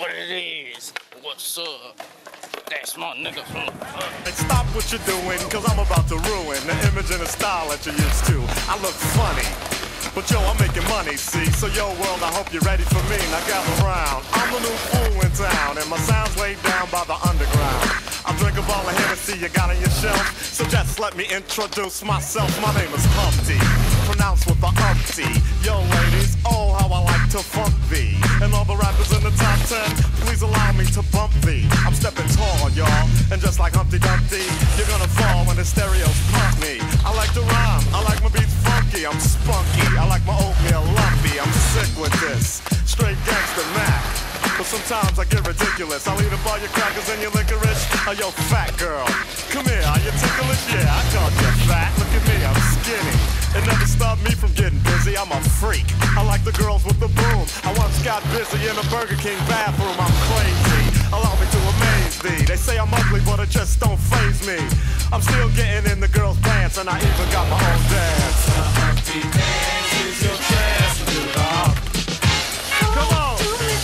what it is. What's up? That's my nigga from the club. Hey, stop what you're doing, cause I'm about to ruin the image and the style that you're used to. I look funny, but yo, I'm making money, see? So yo, world, I hope you're ready for me. Now gather round. I'm the new fool in town, and my sound's laid down by the underground. I'll drink a bottle of Hennessy you got on your shelf. So just let me introduce myself. My name is Humpty, pronounced with the umpty. Yo, ladies, oh, how I like to funk thee. And all the rappers in the top 10, please allow me to bump thee. I'm stepping tall, y'all, and just like Humpty Dumpty, you're gonna fall when the stereos pump me. I like to rhyme, I like my beats funky, I'm spunky. I like my oatmeal lumpy, I'm sick with this. Straight gangster Mac. But sometimes I get ridiculous. I'll eat up all your crackers and your licorice. Oh, yo, fat girl, come here, are you ticklish? Yeah, I called you fat. Look at me, I'm skinny. It never stopped me from getting busy. I'm a freak. I like the girls with the boom. I once got busy in a Burger King bathroom. I'm crazy. Allow me to amaze thee. They say I'm ugly, but it just don't faze me. I'm still getting in the girls' pants, and I even got my own dance. Humpty dance is your chance to do the hump. Come on.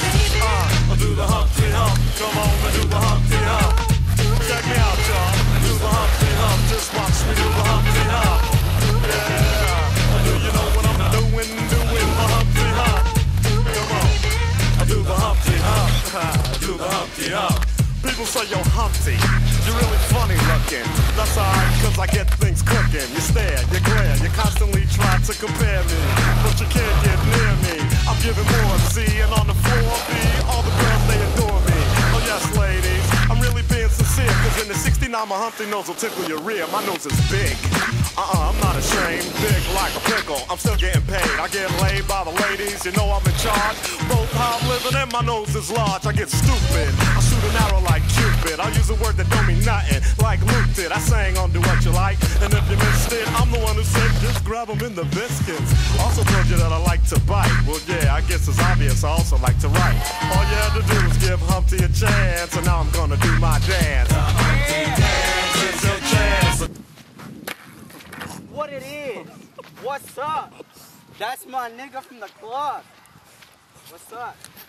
Do the Humpty Hump, come on and do the Humpty Hump. Check me out, y'all. Do the Humpty Hump, just watch me do the Humpty Hump. Yeah, do you know what I'm doing the Humpty Hump? Come on, I do the Humpty Hump, do the Humpty Hump. People say, yo, Humpty, you're really funny looking. That's alright, cause I get things cooking. You stare, you glare, you constantly try to compare me, but you can't get near me. I'm giving more C, and on the floor B, all the girls, they adore me. Oh yes, ladies, I'm really being sincere, cause in the 69, my Humpty nose will tickle your rear. My nose is big. I'm not ashamed, big like a pickle. I'm still getting paid. I get laid by the ladies, you know I'm in charge. Both how I'm living and my nose is large. I get stupid, I shoot an arrow like Cupid. I use a word that don't mean nothing, like Luke did. I sang on Do What You Like, and if you missed it, I'm the one who said just grab them in the biscuits. Also told you that I like to bite. Well yeah, I guess it's obvious I also like to write. All you had to do was give Humpty a chance, and now I'm gonna do my dance. The Humpty dance is your chance. What it is? What's up? That's my nigga from the club. What's up?